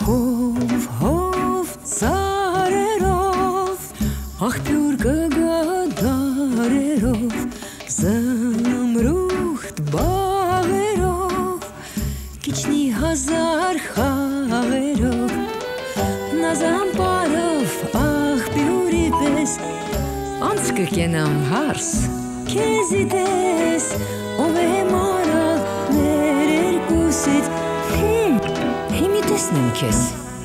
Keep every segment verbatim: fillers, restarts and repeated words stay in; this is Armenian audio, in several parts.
Հով, հով, ծարերով, աղբյուր կգադարերով, զմրուխտ բաղերով, կիչնի հազար խաղերով, նազամպարով, աղբյուրի պես, անց կկենամ հարս, քեզի տես, ով է մարալ ներ երկուսից, հիմի տեսնեմ քեզ։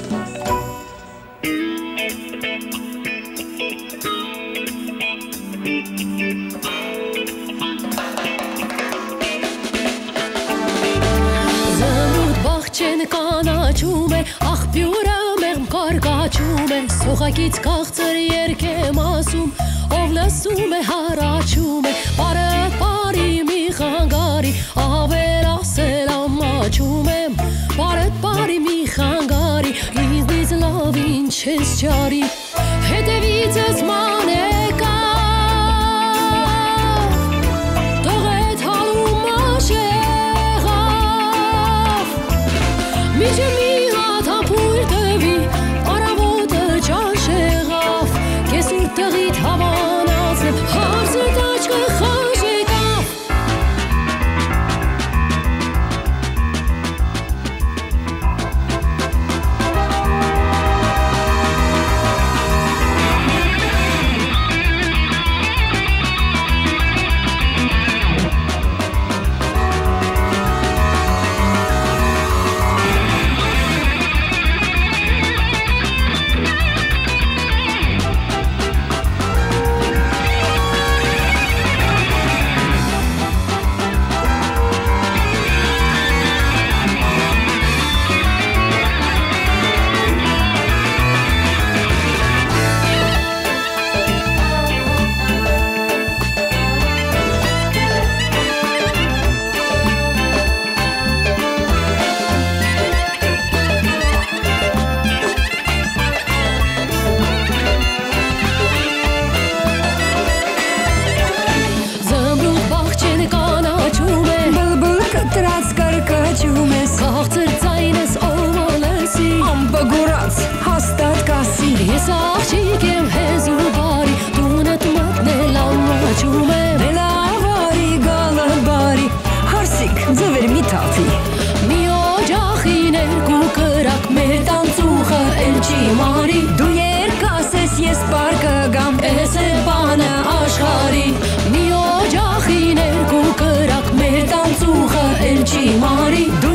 Զմրուտ բաղջեն կանաչում է, աղբյուրը մեղմ կարգաչում է, սողակից քաղցր երգեմ ասում, ով լսում է հարաչում է, պարը պարի մի խանգարի, ավել ասել ամաչում եմ, պարը պարի մի խանգարի, ինձնից լավ ինչ ես ճարի, հետևիցս մանեկա, տողետ հալում աշեղավ, միջը մի հատ հապույր տվի, արավոտը ճաշեղավ, կեսուր տղիտ հավանացնեմ, հարսը տաչկը խաշեկավ։ Քաղցր ձայնս ով ալեսի, ամբը գուրած, հաստատ կասի, ես աղջիկ եմ հեզու բարի, տունդ մտնել ամաչում եմ, Մելավարի գալը բարի, հարսիկ ձվեր մի թափի, մի օջախի ներկու կրակ, մեր տանցուխը էլ չի մարի, դու երկասես ես պարկը գամ, էս է բանը աշխարի, մի օջախի ներկու կրակ, մեր տանցուխը էլ չի մարի, դու